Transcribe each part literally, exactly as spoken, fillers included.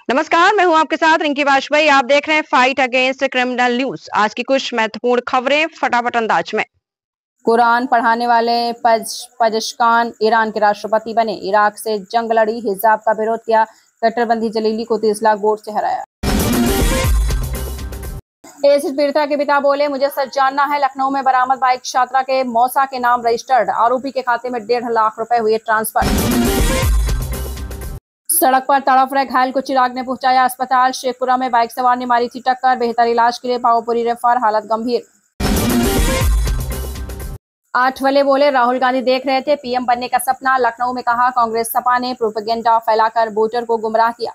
नमस्कार, मैं हूं आपके साथ रिंकी वाजपेयी। आप देख रहे हैं फाइट अगेंस्ट क्रिमिनल न्यूज। आज की कुछ महत्वपूर्ण खबरें फटाफट अंदाज में। कुरान पढ़ाने वाले पजशकान ईरान के राष्ट्रपति बने। इराक से जंग लड़ी, हिजाब का विरोध किया। कट्टरबंदी जलीली को तीस लाख वोट से हराया। एसिड पीड़िता के पिता बोले, मुझे सच जानना है। लखनऊ में बरामद बाइक छात्रा के मौसा के नाम रजिस्टर्ड। आरोपी के खाते में डेढ़ लाख रुपए हुए ट्रांसफर। सड़क पर तड़प रहे घायल को चिराग ने पहुंचाया अस्पताल। शेखपुरा में बाइक सवार ने मारी थी टक्कर। बेहतर इलाज के लिए पावापुरी रेफर, हालत गंभीर। आठवले बोले, राहुल गांधी देख रहे थे पीएम बनने का सपना। लखनऊ में कहा, कांग्रेस सपा ने प्रोपेगेंडा फैलाकर वोटर को गुमराह किया।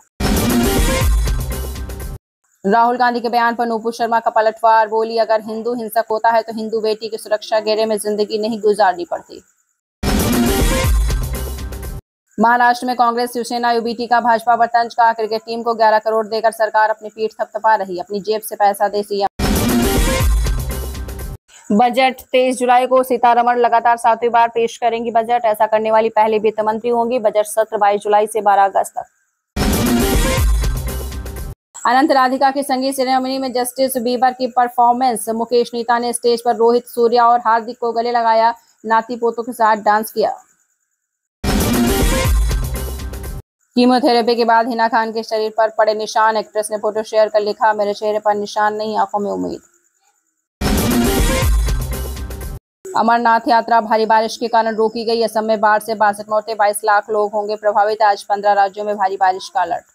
राहुल गांधी के बयान पर नूपुर शर्मा का पलटवार। बोली, अगर हिंदू हिंसक होता है तो हिंदू बेटी की सुरक्षा घेरे में जिंदगी नहीं गुजारनी पड़ती। महाराष्ट्र में कांग्रेस शिवसेना यूबीटी का भाजपा पर तंज। का क्रिकेट टीम को ग्यारह करोड़ देकर सरकार अपनी पीठ थपथपा रही। अपनी जेब से पैसा दे सीएम। बजट तेईस जुलाई को सीतारमण लगातार सातवीं बार पेश करेंगी बजट। ऐसा करने वाली पहली वित्त मंत्री होंगी। बजट सत्र बाईस जुलाई से बारह अगस्त तक। अनंत राधिका की संगीत सेरेमनी में जस्टिस बीबर की परफॉर्मेंस। मुकेश नीता ने स्टेज पर रोहित, सूर्या और हार्दिक को गले लगाया। नाती पोतों के साथ डांस किया। कीमोथेरेपी के बाद हिना खान के शरीर पर पड़े निशान। एक्ट्रेस ने फोटो शेयर कर लिखा, मेरे चेहरे पर निशान नहीं, आंखों में उम्मीद। अमरनाथ यात्रा भारी बारिश के कारण रोकी गई। असम में बाढ़ से बासठ मौतें, बाईस लाख लोग होंगे प्रभावित। आज पंद्रह राज्यों में भारी बारिश का अलर्ट।